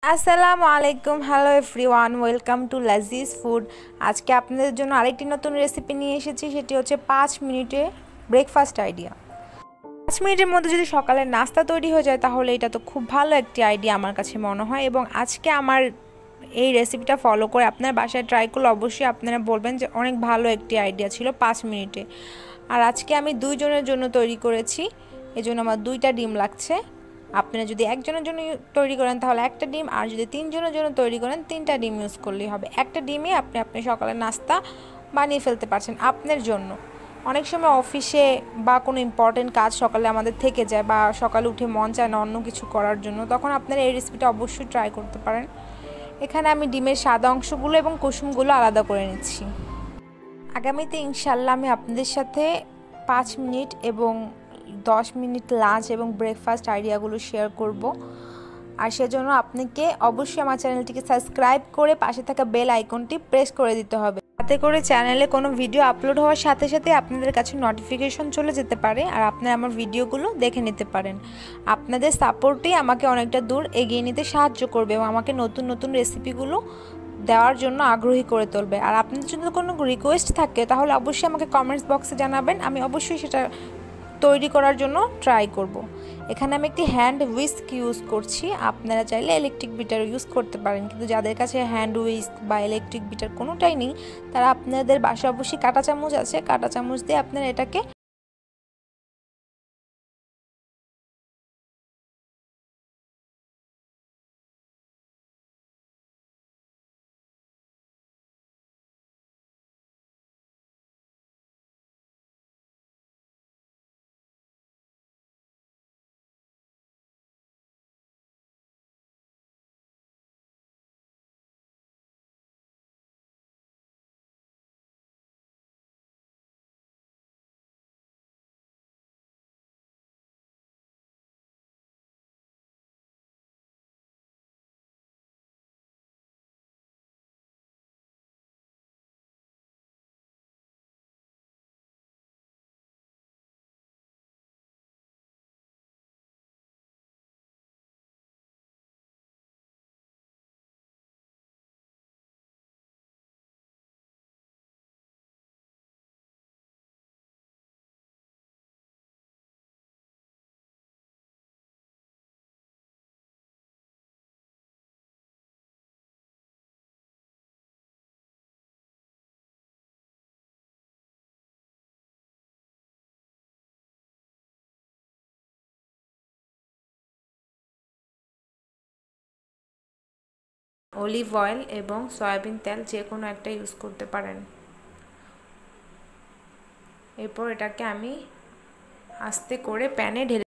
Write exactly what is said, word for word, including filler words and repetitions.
আসসালামু আলাইকুম hello everyone welcome to Lazeez food. আজকে আপনাদের জন্য আরেকটি নতুন রেসিপি নিয়ে এসেছি, সেটি হচ্ছে পাঁচ মিনিটে ব্রেকফাস্ট আইডিয়া। পাঁচ মিনিটের মধ্যে যদি সকালের নাস্তা তৈরি হয়ে যায় তাহলে এটা তো খুব ভালো একটি আইডিয়া আমার কাছে মনে হয়। এবং আজকে আমার এই রেসিপিটা ফলো করে আপনার বাসায় ট্রাই করলে অবশ্যই আপনারা বলবেন যে অনেক ভালো একটি আইডিয়া ছিল পাঁচ মিনিটে। আর আজকে আমি দুইজনের জন্য তৈরি করেছি, এজন্য আমার দুইটা ডিম লাগছে। আপনারা যদি একজনের জন্য তৈরি করেন তাহলে একটা ডিম, আর যদি তিনজনের জন্য তৈরি করেন তিনটা ডিম ইউজ করলেই হবে। একটা ডিমে আপনি আপনি সকালের নাস্তা বানিয়ে ফেলতে পারছেন আপনার জন্য। অনেক সময় অফিসে বা কোনো ইম্পর্টেন্ট কাজ সকালে আমাদের থেকে যায়, বা সকালে উঠে মন চায় না অন্য কিছু করার জন্য, তখন আপনারা এই রেসিপিটা অবশ্যই ট্রাই করতে পারেন। এখানে আমি ডিমের সাদা অংশগুলো এবং কুসুমগুলো আলাদা করে নিচ্ছি। আগামীতে ইনশাল্লাহ আমি আপনাদের সাথে পাঁচ মিনিট এবং দশ মিনিট লাঞ্চ এবং ব্রেকফাস্ট আইডিয়াগুলো শেয়ার করব। আর সেজন্য আপনাকে অবশ্যই আমার চ্যানেলটিকে সাবস্ক্রাইব করে পাশে থাকা বেল আইকনটি প্রেস করে দিতে হবে, যাতে করে চ্যানেলে কোনো ভিডিও আপলোড হওয়ার সাথে সাথে আপনাদের কাছে নোটিফিকেশন চলে যেতে পারে আর আপনারা আমার ভিডিওগুলো দেখে নিতে পারেন। আপনাদের সাপোর্টই আমাকে অনেকটা দূর এগিয়ে নিতে সাহায্য করবে এবং আমাকে নতুন নতুন রেসিপিগুলো দেওয়ার জন্য আগ্রহী করে তুলবে। আর আপনাদের যদি কোনো রিকোয়েস্ট থাকে তাহলে অবশ্যই আমাকে কমেন্টস বক্সে জানাবেন, আমি অবশ্যই সেটা তৈরি করার জন্য ট্রাই করব। এখানে আমি একটি হ্যান্ড হুইস্ক ইউজ করছি, আপনারা চাইলে ইলেকট্রিক বিটার ইউজ করতে পারেন, কিন্তু যাদের কাছে হ্যান্ড হুইস্ক বা ইলেকট্রিক বিটার কোনোটাই নেই তারা আপনাদের বাসায় অবশ্যই কাঁটা চামচ আছে, কাঁটা চামচ দিয়ে আপনারা এটাকে অলিভ অয়েল এবং সয়াবিন তেল যে কোনো একটা ইউজ করতে পারেন। এরপর এটাকে আমি আস্তে করে প্যানে ঢেলে